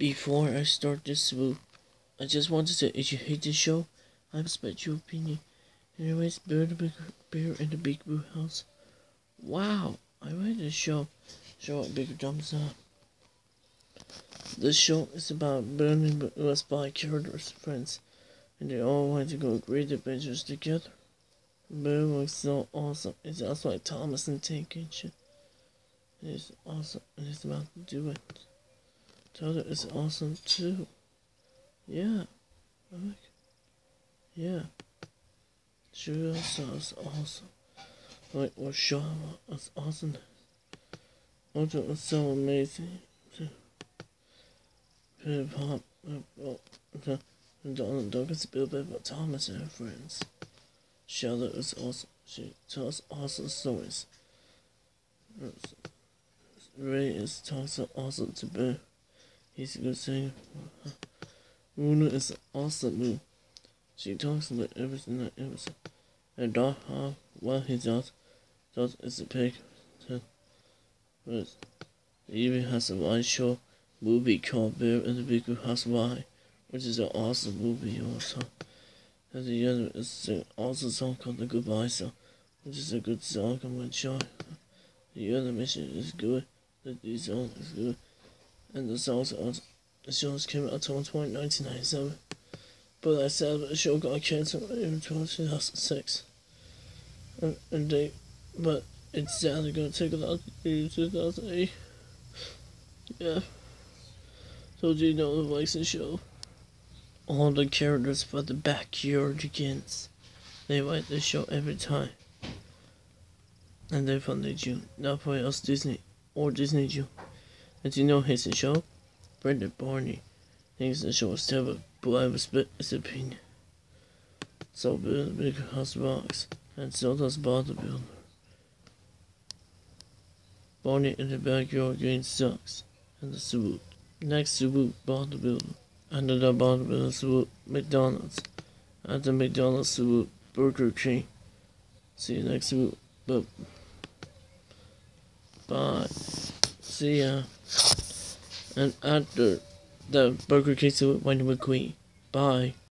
Before I start this swoop, I just want to say if you hate this show, I respect your opinion. Anyways, Bear in the Big Blue House. Wow, I rate this show. Show a bigger thumbs up. This show is about burning us by characters, friends, and they all want to go great adventures together. Bear looks so awesome. It's also like Thomas and Tank and shit. It's awesome, and it's about to do it. Toto is awesome too. Yeah. Yeah. Sugar sauce awesome. Like what Shama is awesome. Toto is so amazing. Hip hop Donald Duck is built by Thomas and her friends. Charlotte is awesome. She tells awesome stories. Ray is talks so awesome to Bear. He's a good singer. Luna is an awesome move. She talks about everything that episode. And Dog Hog, well, his dog is a pig. But he even has a live show movie called Bear in the Big Blue House Why, which is an awesome movie also. And the other is an awesome song called The Goodbye Song, which is a good song I'm gonna show. The other mission is good. The song is good. And the songs are the shows came out until 1997. But I said the show got canceled in 2006. But it's sadly gonna take a lot in 2008. Yeah. So do you know the voice and show? All the characters for the backyardigans. They write the show every time. And they're from the June. Not for else Disney or Disney June. And you know hates the show? Brendan Barney thinks the show is terrible, but I respect his opinion. So build a big house rocks, and so does Bother Builder. Barney in the backyard game sucks, and the swoop. Next swoop, Bother Builder. Under the Bother Builder swoop, McDonald's. At the McDonald's swoop, Burger King. See you next swoop. Bye. See ya. And after the Burger King swoop, Wendy McQueen. Bye.